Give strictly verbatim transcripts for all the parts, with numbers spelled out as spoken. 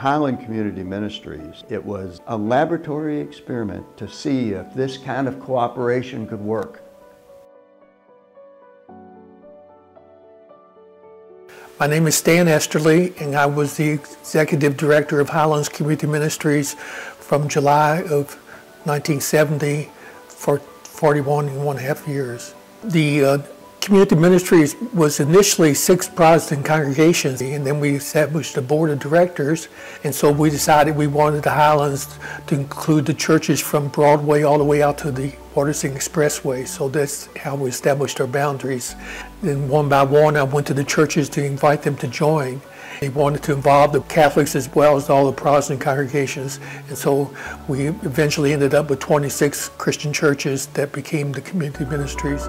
Highland Community Ministries, it was a laboratory experiment to see if this kind of cooperation could work. My name is Stan Esterly, and I was the Executive Director of Highlands Community Ministries from July of nineteen seventy for forty-one and one half years. The uh, Community Ministries was initially six Protestant congregations, and then we established a board of directors, and so we decided we wanted the Highlands to include the churches from Broadway all the way out to the Watersing Expressway, so that's how we established our boundaries. Then one by one I went to the churches to invite them to join. They wanted to involve the Catholics as well as all the Protestant congregations, and so we eventually ended up with twenty-six Christian churches that became the Community Ministries.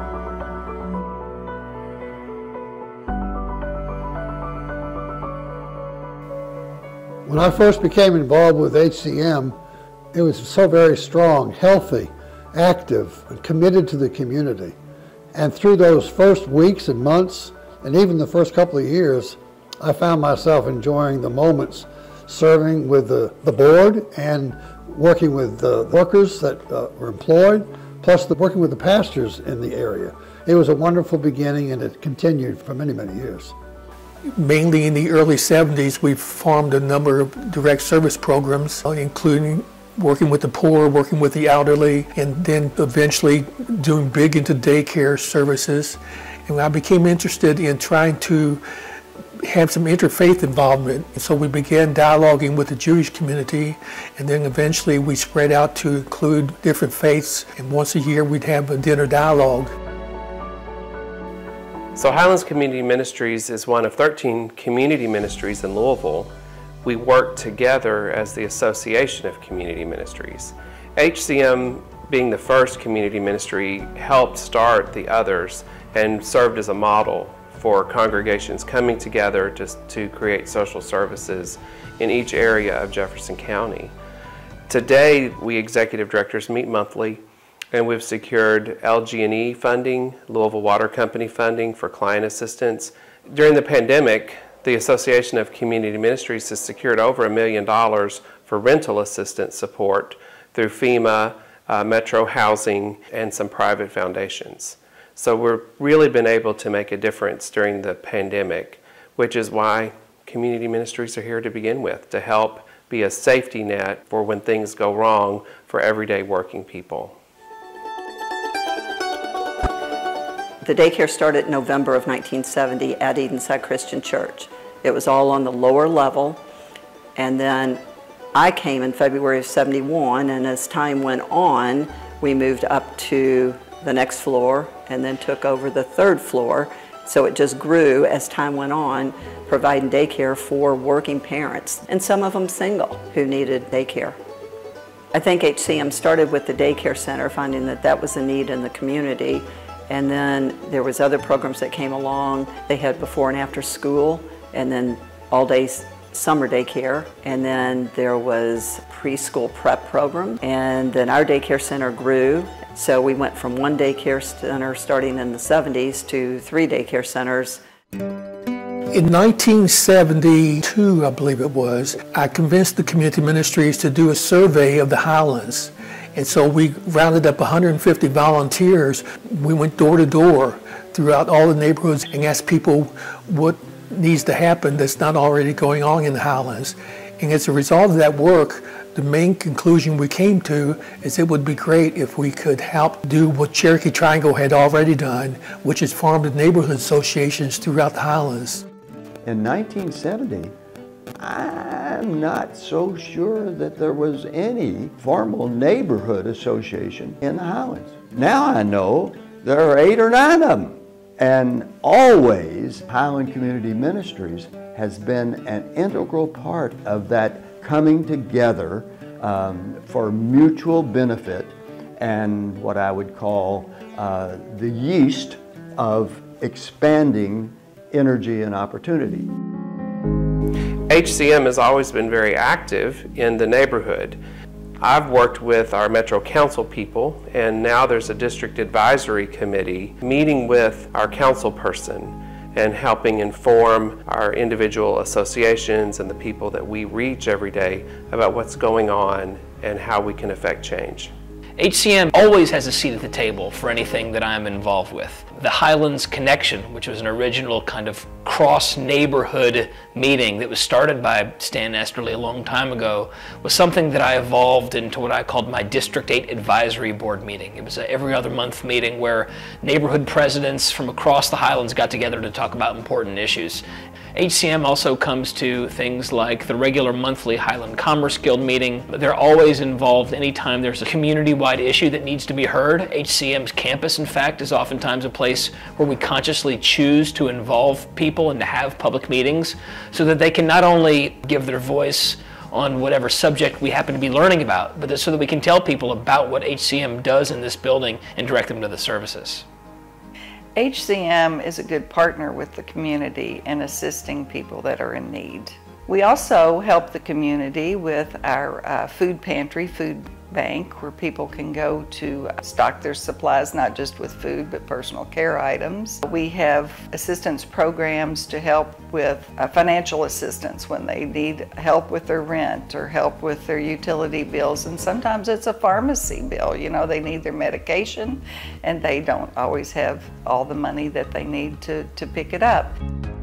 When I first became involved with H C M, it was so very strong, healthy, active, and committed to the community. And through those first weeks and months, and even the first couple of years, I found myself enjoying the moments serving with the, the board and working with the workers that uh, were employed, plus the, working with the pastors in the area. It was a wonderful beginning, and it continued for many, many years. Mainly in the early seventies, we formed a number of direct service programs, including working with the poor, working with the elderly, and then eventually doing big into daycare services. And I became interested in trying to have some interfaith involvement. So we began dialoguing with the Jewish community, and then eventually we spread out to include different faiths, and once a year we'd have a dinner dialogue. So Highlands Community Ministries is one of thirteen community ministries in Louisville. We work together as the Association of Community Ministries. H C M, being the first community ministry, helped start the others and served as a model for congregations coming together to, to create social services in each area of Jefferson County. Today, we executive directors meet monthly, and we've secured L G and E funding, Louisville Water Company funding for client assistance. During the pandemic, the Association of Community Ministries has secured over a million dollars for rental assistance support through FEMA, uh, Metro Housing, and some private foundations. So we've really been able to make a difference during the pandemic, which is why community ministries are here to begin with, to help be a safety net for when things go wrong for everyday working people. The daycare started in November of nineteen seventy at Edenside Christian Church. It was all on the lower level, and then I came in February of seventy-one, and as time went on, we moved up to the next floor and then took over the third floor. So it just grew as time went on, providing daycare for working parents, and some of them single, who needed daycare. I think H C M started with the daycare center, finding that that was a need in the community. And then there was other programs that came along. They had before and after school, and then all day summer daycare. And then there was preschool prep program. And then our daycare center grew. So we went from one daycare center starting in the seventies to three daycare centers. In nineteen seventy-two, I believe it was, I convinced the community ministries to do a survey of the Highlands. And so we rounded up one hundred fifty volunteers. We went door to door throughout all the neighborhoods and asked people what needs to happen that's not already going on in the Highlands. And as a result of that work, the main conclusion we came to is it would be great if we could help do what Cherokee Triangle had already done, which is form the neighborhood associations throughout the Highlands. In nineteen seventy, I'm not so sure that there was any formal neighborhood association in the Highlands. Now I know there are eight or nine of them. And always, Highland Community Ministries has been an integral part of that coming together um, for mutual benefit and what I would call uh, the yeast of expanding energy and opportunity. H C M has always been very active in the neighborhood. I've worked with our Metro Council people, and now there's a district advisory committee meeting with our council person and helping inform our individual associations and the people that we reach every day about what's going on and how we can affect change. H C M always has a seat at the table for anything that I'm involved with. The Highlands Connection, which was an original kind of cross-neighborhood meeting that was started by Stan Esterly a long time ago, was something that I evolved into what I called my District eight Advisory Board meeting. It was a every other month meeting where neighborhood presidents from across the Highlands got together to talk about important issues. H C M also comes to things like the regular monthly Highland Commerce Guild meeting. They're always involved anytime there's a community-wide issue that needs to be heard. H C M's campus, in fact, is oftentimes a place where we consciously choose to involve people and to have public meetings so that they can not only give their voice on whatever subject we happen to be learning about, but so that we can tell people about what H C M does in this building and direct them to the services. H C M is a good partner with the community in assisting people that are in need. We also help the community with our uh, food pantry, food bank, where people can go to stock their supplies, not just with food, but personal care items. We have assistance programs to help with uh, financial assistance when they need help with their rent or help with their utility bills. And sometimes it's a pharmacy bill. You know, they need their medication and they don't always have all the money that they need to, to pick it up.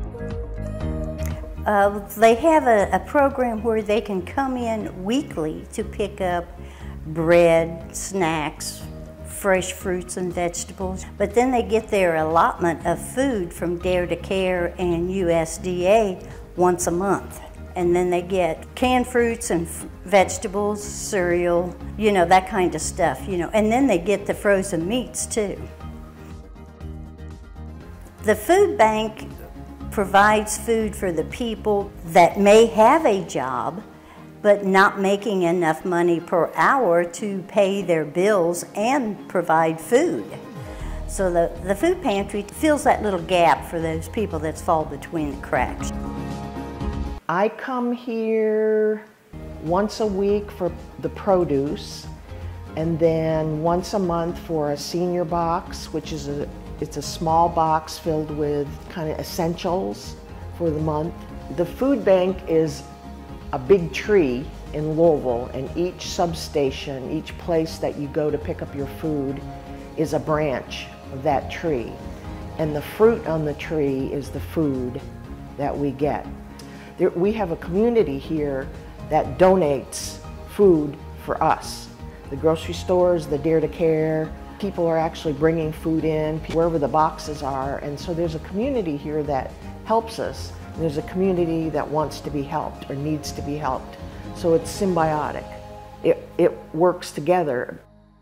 Uh, they have a, a program where they can come in weekly to pick up bread, snacks, fresh fruits and vegetables. But then they get their allotment of food from Dare to Care and U S D A once a month. And then they get canned fruits and vegetables, cereal, you know, that kind of stuff, you know. And then they get the frozen meats too. The food bank provides food for the people that may have a job but not making enough money per hour to pay their bills and provide food. So the, the food pantry fills that little gap for those people that fall between the cracks. I come here once a week for the produce, and then once a month for a senior box, which is a, it's a small box filled with kind of essentials for the month. The food bank is a big tree in Louisville, and each substation, each place that you go to pick up your food is a branch of that tree. And the fruit on the tree is the food that we get. There, we have a community here that donates food for us. The grocery stores, the Dare to Care, people are actually bringing food in wherever the boxes are, and so there's a community here that helps us. There's a community that wants to be helped or needs to be helped. So it's symbiotic. It, it works together.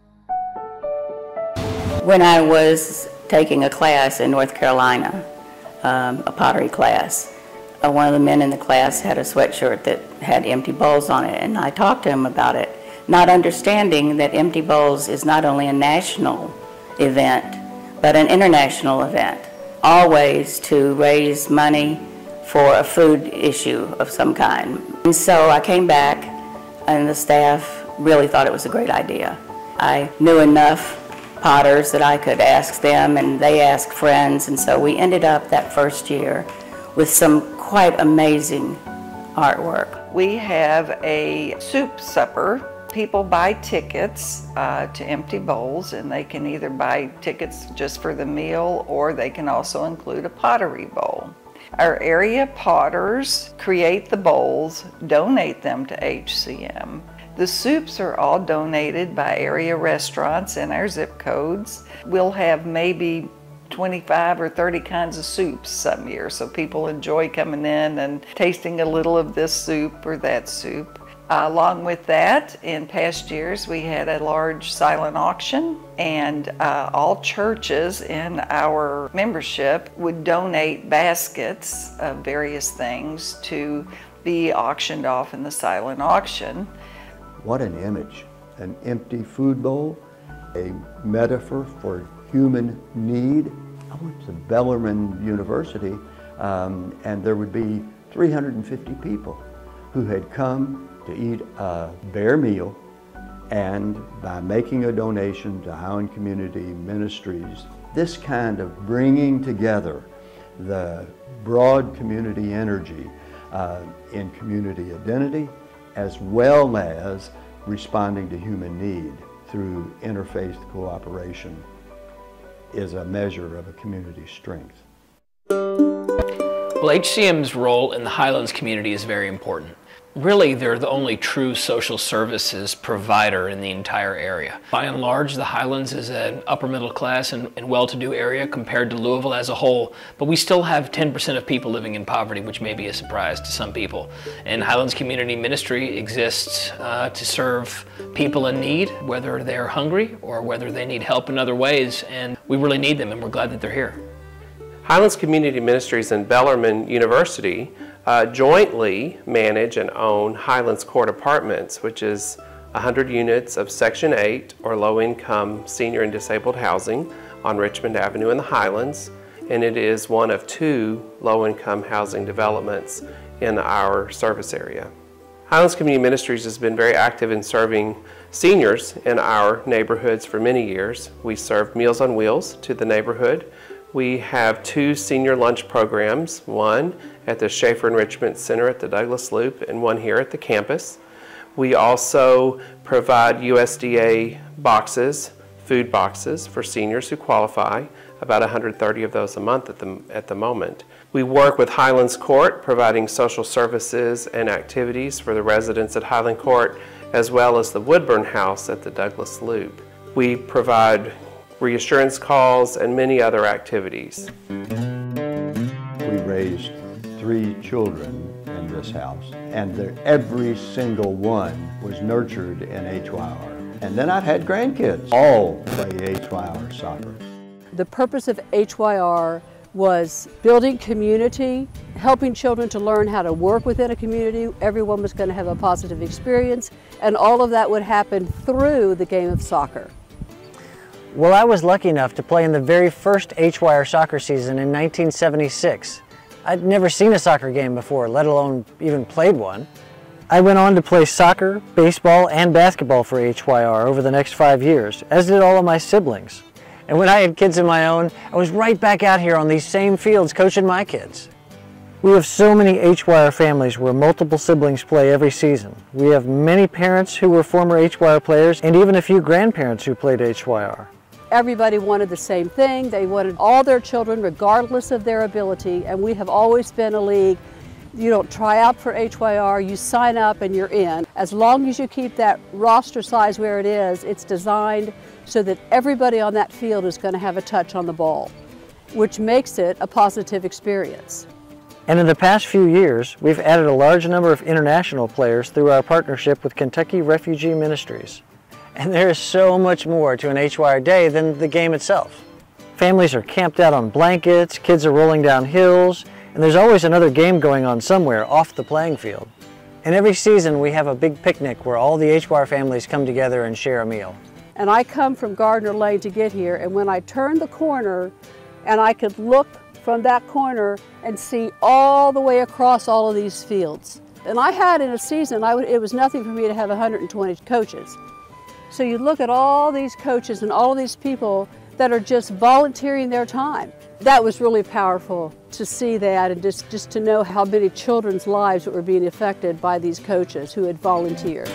When I was taking a class in North Carolina, um, a pottery class, uh, one of the men in the class had a sweatshirt that had Empty Bowls on it, and I talked to him about it, not understanding that Empty Bowls is not only a national event, but an international event, always to raise money for a food issue of some kind. And so I came back, and the staff really thought it was a great idea. I knew enough potters that I could ask them, and they asked friends, and so we ended up that first year with some quite amazing artwork. We have a soup supper. People buy tickets uh, to Empty Bowls, and they can either buy tickets just for the meal, or they can also include a pottery bowl. Our area potters create the bowls, donate them to H C M. The soups are all donated by area restaurants in our zip codes. We'll have maybe twenty-five or thirty kinds of soups some years, so people enjoy coming in and tasting a little of this soup or that soup. Uh, along with that, in past years, we had a large silent auction, and uh, all churches in our membership would donate baskets of various things to be auctioned off in the silent auction. What an image, an empty food bowl, a metaphor for human need. I went to Bellarmine University, um, and there would be three hundred fifty people who had come to eat a bare meal, and by making a donation to Howland Community Ministries, this kind of bringing together the broad community energy uh, in community identity, as well as responding to human need through interfaith cooperation, is a measure of a community's strength. Well, H C M's role in the Highlands community is very important. Really, they're the only true social services provider in the entire area. By and large, the Highlands is an upper middle class and, and well-to-do area compared to Louisville as a whole, but we still have ten percent of people living in poverty, which may be a surprise to some people. And Highlands Community Ministry exists uh, to serve people in need, whether they're hungry or whether they need help in other ways, and we really need them, and we're glad that they're here. Highlands Community Ministries and Bellarmine University uh, jointly manage and own Highlands Court Apartments, which is one hundred units of Section eight or low-income senior and disabled housing on Richmond Avenue in the Highlands, and it is one of two low-income housing developments in our service area. Highlands Community Ministries has been very active in serving seniors in our neighborhoods for many years. We serve Meals on Wheels to the neighborhood. We have two senior lunch programs, one at the Schaefer Enrichment Center at the Douglas Loop and one here at the campus. We also provide U S D A boxes, food boxes for seniors who qualify, about one hundred thirty of those a month at the, at the moment. We work with Highlands Court, providing social services and activities for the residents at Highland Court, as well as the Woodburn House at the Douglas Loop. We provide reassurance calls and many other activities. We raised three children in this house, and every single one was nurtured in H Y R. And then I've had grandkids, all play H Y R soccer. The purpose of H Y R was building community, helping children to learn how to work within a community. Everyone was going to have a positive experience, and all of that would happen through the game of soccer. Well, I was lucky enough to play in the very first H Y R soccer season in nineteen seventy-six. I'd never seen a soccer game before, let alone even played one. I went on to play soccer, baseball, and basketball for H Y R over the next five years, as did all of my siblings. And when I had kids of my own, I was right back out here on these same fields coaching my kids. We have so many H Y R families where multiple siblings play every season. We have many parents who were former H Y R players and even a few grandparents who played H Y R. Everybody wanted the same thing. They wanted all their children, regardless of their ability, and we have always been a league. You don't try out for H Y R, you sign up and you're in. As long as you keep that roster size where it is, it's designed so that everybody on that field is going to have a touch on the ball, which makes it a positive experience. And in the past few years, we've added a large number of international players through our partnership with Kentucky Refugee Ministries. And there is so much more to an H Y R day than the game itself. Families are camped out on blankets, kids are rolling down hills, and there's always another game going on somewhere off the playing field. And every season we have a big picnic where all the H Y R families come together and share a meal. And I come from Gardner Lane to get here, and when I turned the corner and I could look from that corner and see all the way across all of these fields. And I had in a season, I would, it was nothing for me to have one hundred twenty coaches. So you look at all these coaches and all of these people that are just volunteering their time. That was really powerful to see that, and just, just to know how many children's lives were being affected by these coaches who had volunteered.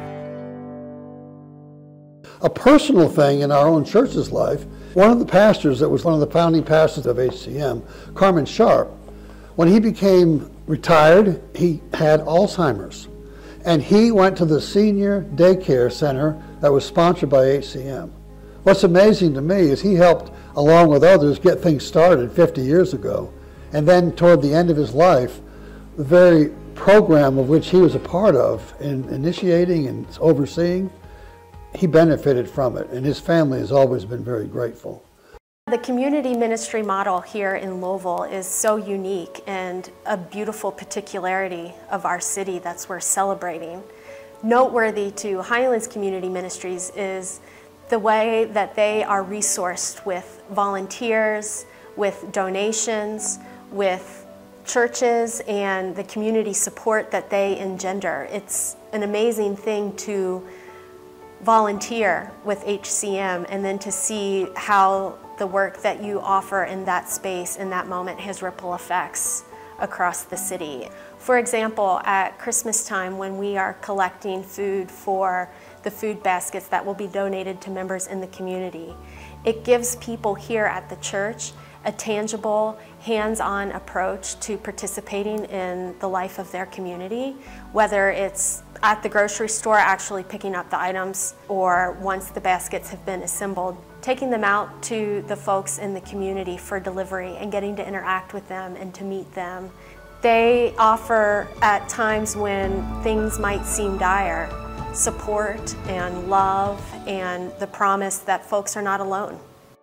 A personal thing in our own church's life, one of the pastors that was one of the founding pastors of H C M, Carmen Sharp, when he became retired, he had Alzheimer's. And he went to the senior daycare center that was sponsored by H C M. What's amazing to me is he helped, along with others, get things started fifty years ago. And then toward the end of his life, the very program of which he was a part of in initiating and overseeing, he benefited from it, and his family has always been very grateful. The community ministry model here in Louisville is so unique and a beautiful particularity of our city that's worth celebrating. Noteworthy to Highlands Community Ministries is the way that they are resourced with volunteers, with donations, with churches, and the community support that they engender. It's an amazing thing to volunteer with H C M and then to see how the work that you offer in that space in that moment has ripple effects across the city. For example, at Christmas time when we are collecting food for the food baskets that will be donated to members in the community, it gives people here at the church a tangible, hands-on approach to participating in the life of their community, whether it's at the grocery store actually picking up the items or once the baskets have been assembled, taking them out to the folks in the community for delivery and getting to interact with them and to meet them. They offer, at times when things might seem dire, support and love and the promise that folks are not alone.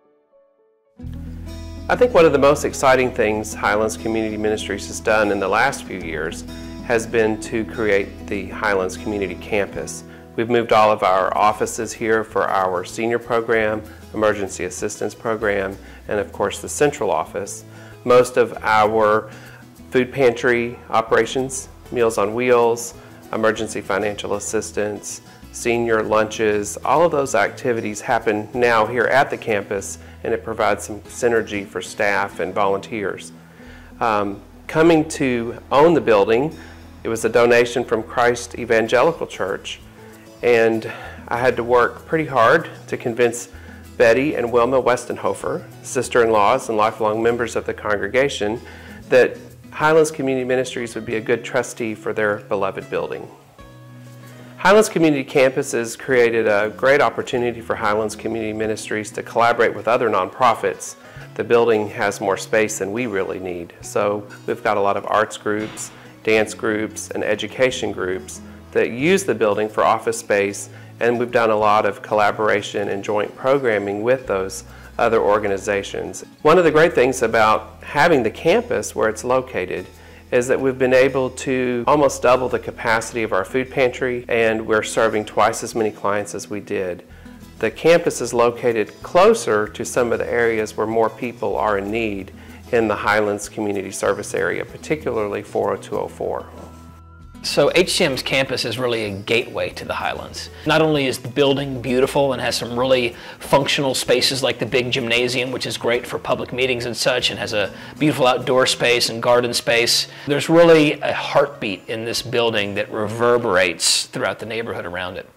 I think one of the most exciting things Highlands Community Ministries has done in the last few years has been to create the Highlands Community Campus. We've moved all of our offices here for our senior program, emergency assistance program, and of course the central office. Most of our food pantry operations, Meals on Wheels, emergency financial assistance, senior lunches, all of those activities happen now here at the campus, and it provides some synergy for staff and volunteers. Um, coming to own the building, it was a donation from Christ Evangelical Church, and I had to work pretty hard to convince Betty and Wilma Westenhofer, sister-in-laws and lifelong members of the congregation, that Highlands Community Ministries would be a good trustee for their beloved building. Highlands Community Campus has created a great opportunity for Highlands Community Ministries to collaborate with other nonprofits. The building has more space than we really need, so we've got a lot of arts groups, dance groups, and education groups that use the building for office space, and we've done a lot of collaboration and joint programming with those other organizations. One of the great things about having the campus where it's located is that we've been able to almost double the capacity of our food pantry, and we're serving twice as many clients as we did. The campus is located closer to some of the areas where more people are in need in the Highlands Community Service area, particularly four oh two oh four. So H C M's campus is really a gateway to the Highlands. Not only is the building beautiful and has some really functional spaces like the big gymnasium, which is great for public meetings and such, and has a beautiful outdoor space and garden space, there's really a heartbeat in this building that reverberates throughout the neighborhood around it.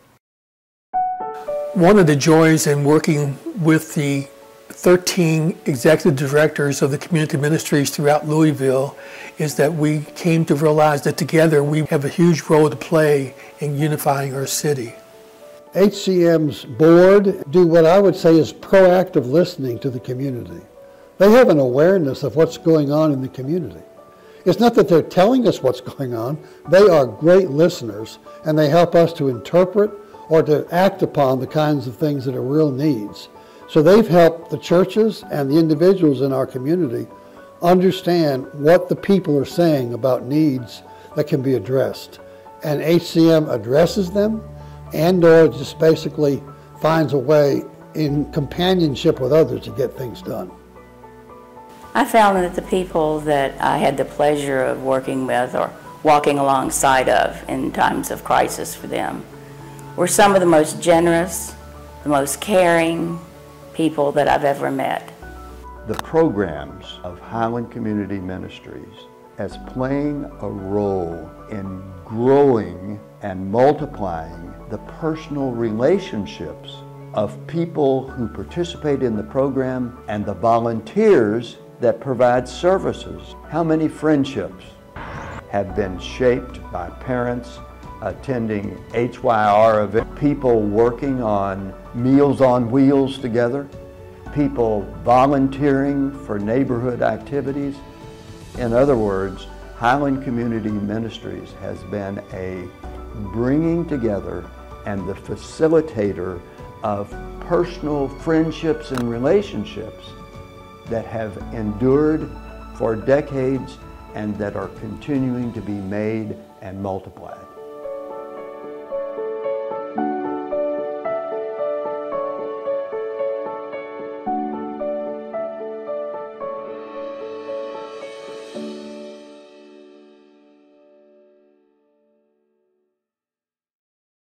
One of the joys in working with the thirteen executive directors of the community ministries throughout Louisville is that we came to realize that together we have a huge role to play in unifying our city. H C M's board do what I would say is proactive listening to the community. They have an awareness of what's going on in the community. It's not that they're telling us what's going on, they are great listeners, and they help us to interpret or to act upon the kinds of things that are real needs. So they've helped the churches and the individuals in our community understand what the people are saying about needs that can be addressed. And H C M addresses them and or just basically finds a way in companionship with others to get things done. I found that the people that I had the pleasure of working with or walking alongside of in times of crisis for them were some of the most generous, the most caring people that I've ever met. The programs of Highland Community Ministries as playing a role in growing and multiplying the personal relationships of people who participate in the program and the volunteers that provide services. How many friendships have been shaped by parents attending H Y R events, people working on Meals on Wheels together, people volunteering for neighborhood activities. In other words, Highland Community Ministries has been a bringing together and the facilitator of personal friendships and relationships that have endured for decades and that are continuing to be made and multiplied.